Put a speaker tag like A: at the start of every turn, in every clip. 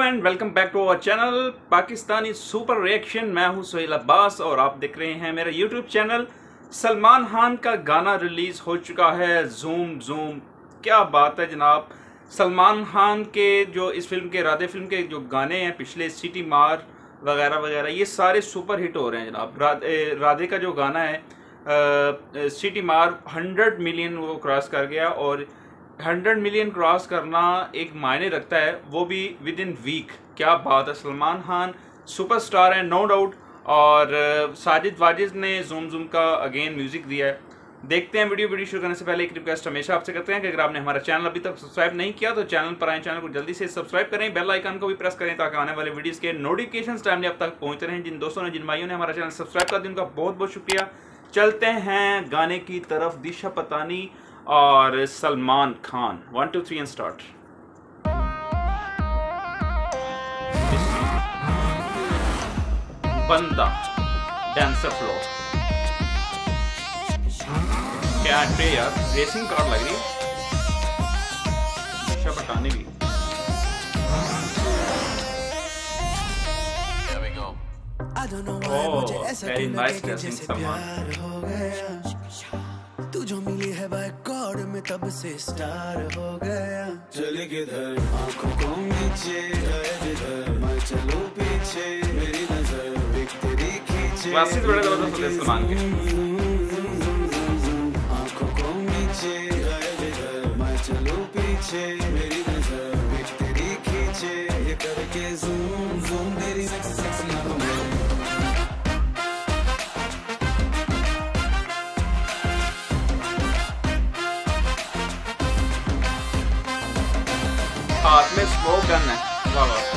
A: And welcome back to our channel Pakistani super reaction. मैं हूं सोहेल अब्बास और आप देख रहे हैं मेरा यूट्यूब चैनल। सलमान खान का गाना रिलीज़ हो चुका है, जूम जूम। क्या बात है जनाब। सलमान खान के जो इस फिल्म के राधे फिल्म के जो गाने हैं पिछले, सिटी मार वगैरह वगैरह, ये सारे सुपर हिट हो रहे हैं जनाब। राधे का जो गाना है सिटी मार 100 मिलियन वो क्रॉस कर गया, और 100 मिलियन क्रॉस करना एक मायने रखता है, वो भी विद इन वीक। क्या बात है। सलमान खान सुपरस्टार है नो डाउट। और साजिद वाजिद ने जूम जूम का अगेन म्यूजिक दिया है। देखते हैं वीडियो शुरू करने से पहले एक रिक्वेस्ट हमेशा आपसे करते हैं कि अगर आपने हमारा चैनल अभी तक सब्सक्राइब नहीं किया तो चैनल पर आए, चैनल को जल्दी से सब्सक्राइब करें, बेल आइकन को भी प्रेस करें ताकि आने वाले वीडियोस के नोटिफिकेशंस टाइमली आप तक पहुंचते रहें। जिन दोस्तों ने, जिन भाइयों ने हमारा चैनल सब्सक्राइब कर दिया उनका बहुत बहुत शुक्रिया। चलते हैं गाने की तरफ। दिशा पतानी और सलमान खान। 1 2 3 and start. बंदा डांसर फ्लो। क्या है यार, रेसिंग कार लग रही है। दिशा पटानी भी। Oh, very nice dressing Salman.
B: तू जो मिली है बाय गॉड में तब से स्टार हो गया। चले किधर आंखों को नीचे, मैं चलूं पीछे, मेरी नजर बिक तेरी खींचे।
A: क्लासेस बड़े जबरदस्त होते हैं सलमान के।
B: आंखों को नीचे, मैं चलूं पीछे, मेरी नजर बिक तेरी खींचे। ये करके जूम जूम तेरी सेक्सी नगों में।
A: हाथ में स्मोक गन है। वाह वाह।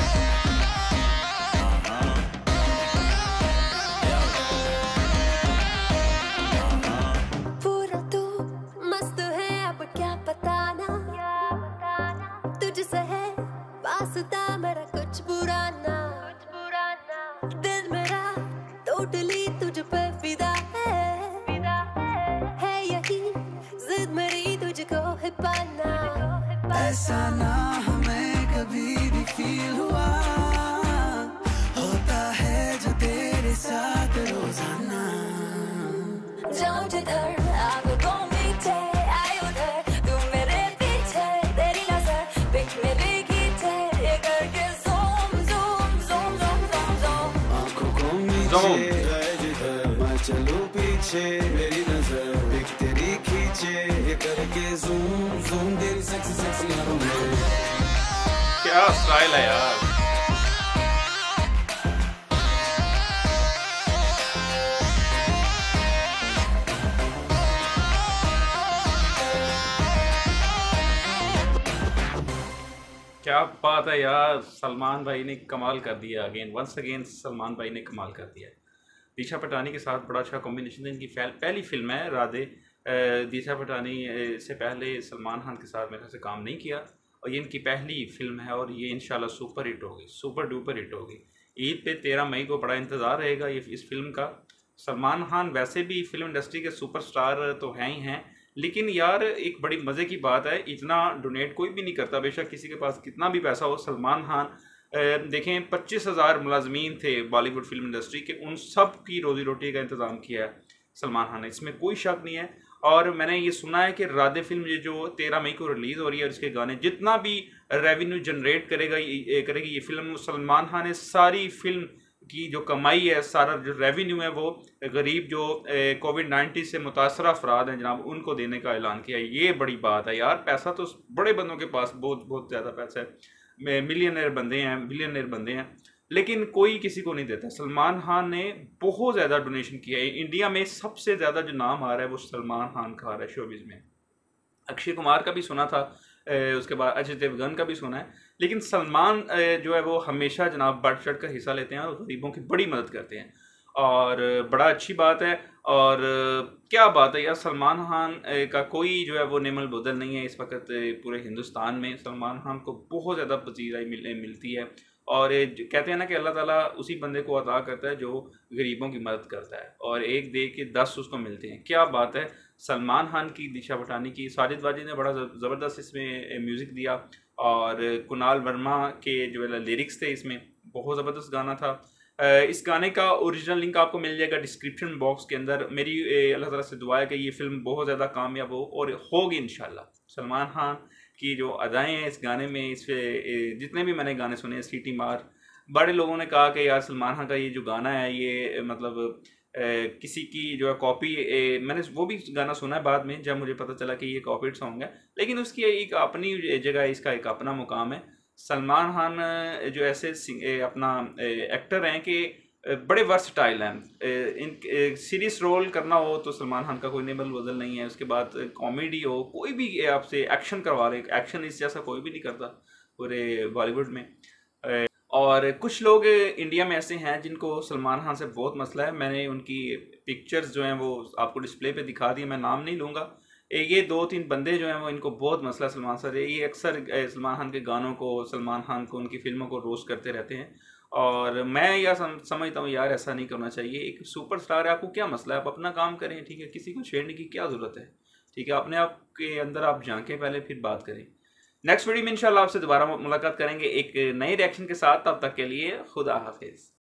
C: पूरा तू मस्त है, अब क्या बताना, तुझसे है वास्ता मेरा कुछ पुराना। दिल मेरा टोटली तुझ पे फिदा है यही जिद मेरी तुझको है पाना।
B: ऐसा ना हमें कभी भी फील हुआ, होता है जो तेरे साथ रोजाना।
C: जाऊं जिधर I will go meet it, आए उधर तू मेरे पीछे, तेरी नजर पिक मेरे खींचे। ये करके zoom zoom zoom zoom zoom zoom।
B: आंखों को नीचे, जिधर मैं चलूं पीछे, मेरी नजर पिक तेरी खींचे। ये करके zoom zoom तेरी सेक्सी नगों में।
A: क्या स्टाइल है यार। क्या बात है यार। सलमान भाई ने कमाल कर दिया। अगेन वंस अगेन सलमान भाई ने कमाल कर दिया। दिशा पटानी के साथ बड़ा अच्छा कॉम्बिनेशन है। इनकी पहली फिल्म है राधे। दिशा पटानी से पहले सलमान खान के साथ मेरे से काम नहीं किया, और ये इनकी पहली फिल्म है, और ये इंशाल्लाह सुपर हिट होगी, सुपर डुपर हिट होगी। ईद पे 13 मई को बड़ा इंतज़ार रहेगा ये इस फिल्म का। सलमान खान वैसे भी फिल्म इंडस्ट्री के सुपरस्टार तो हैं ही हैं, लेकिन यार एक बड़ी मज़े की बात है, इतना डोनेट कोई भी नहीं करता। बेशक किसी के पास कितना भी पैसा हो। सलमान खान देखें 25,000 मुलाजमीन थे बॉलीवुड फिल्म इंडस्ट्री के, उन सब की रोज़ी रोटी का इंतज़ाम किया है सलमान खान ने, इसमें कोई शक नहीं है। और मैंने ये सुना है कि राधे फिल्म ये जो 13 मई को रिलीज़ हो रही है, और इसके गाने जितना भी रेवेन्यू जनरेट करेगी ये फिल्म, सलमान खान ने सारी फिल्म की जो कमाई है, सारा जो रेवेन्यू है, वो गरीब जो कोविड-19 से मुतासर अफराद हैं जनाब, उनको देने का ऐलान किया है। ये बड़ी बात है यार। पैसा तो बड़े बंदों के पास बहुत बहुत ज़्यादा पैसा है, मिलियनर बंदे हैं, बिलियनर बंदे हैं, लेकिन कोई किसी को नहीं देता। सलमान खान ने बहुत ज़्यादा डोनेशन किया है। इंडिया में सबसे ज़्यादा जो नाम आ रहा है वो सलमान खान का आ रहा है शोबिज़ में। अक्षय कुमार का भी सुना था, उसके बाद अजय देवगन का भी सुना है, लेकिन सलमान जो है वो हमेशा जनाब बढ़ चढ़ कर हिस्सा लेते हैं और गरीबों की बड़ी मदद करते हैं, और बड़ा अच्छी बात है। और क्या बात है यार, सलमान खान का कोई जो है वो नेमल बदल नहीं है इस वक्त पूरे हिंदुस्तान में। सलमान खान को बहुत ज़्यादा पजीराई मिलती है, और कहते हैं ना कि अल्लाह ताला उसी बंदे को अता करता है जो गरीबों की मदद करता है, और एक दे के 10 उसको मिलते हैं। क्या बात है। सलमान खान की, दिशा पटानी की, साजिद वाजिद ने बड़ा ज़बरदस्त इसमें म्यूज़िक दिया, और कुणाल वर्मा के जो है लिरिक्स थे इसमें, बहुत ज़बरदस्त गाना था। इस गाने का ओरिजिनल लिंक आपको मिल जाएगा डिस्क्रिप्शन बॉक्स के अंदर। मेरी अल्लाह ताला से दुआ है कि ये फिल्म बहुत ज़्यादा कामयाब हो और होगी इंशाल्लाह। सलमान खान की जो अदाएँ हैं इस गाने में, इस जितने भी मैंने गाने सुने, सीटी मार, बड़े लोगों ने कहा कि यार सलमान खान का ये जो गाना है ये मतलब किसी की जो है कॉपी, मैंने वो भी गाना सुना है बाद में जब मुझे पता चला कि ये कॉपीड सॉन्ग है, लेकिन उसकी एक अपनी जगह है, इसका एक अपना मुकाम है। सलमान खान जो ऐसे अपना एक्टर हैं कि बड़े वर्सटाइल हैं। इन सीरियस रोल करना हो तो सलमान खान का कोई नेबल बदल नहीं है, उसके बाद कॉमेडी हो, कोई भी आपसे एक्शन करवा रहे, एक्शन इस जैसा कोई भी नहीं करता पूरे बॉलीवुड में। और कुछ लोग इंडिया में ऐसे हैं जिनको सलमान खान से बहुत मसला है। मैंने उनकी पिक्चर्स जो हैं वो आपको डिस्प्ले पे दिखा दी, मैं नाम नहीं लूँगा। ये 2-3 बंदे जो हैं वो इनको बहुत मसला सलमान से, ये अक्सर सलमान खान के गानों को, सलमान खान को, उनकी फिल्मों को रोस्ट करते रहते हैं। और मैं यह समझता हूँ यार ऐसा नहीं करना चाहिए। एक सुपरस्टार है, आपको क्या मसला है, आप अपना काम करें, ठीक है, किसी को छेड़ने की क्या ज़रूरत है, ठीक है। अपने आप के अंदर आप झांकें पहले, फिर बात करें। नेक्स्ट वीडियो में इंशाल्लाह आपसे दोबारा मुलाकात करेंगे एक नए रिएक्शन के साथ। तब तक के लिए खुदा हाफिज़।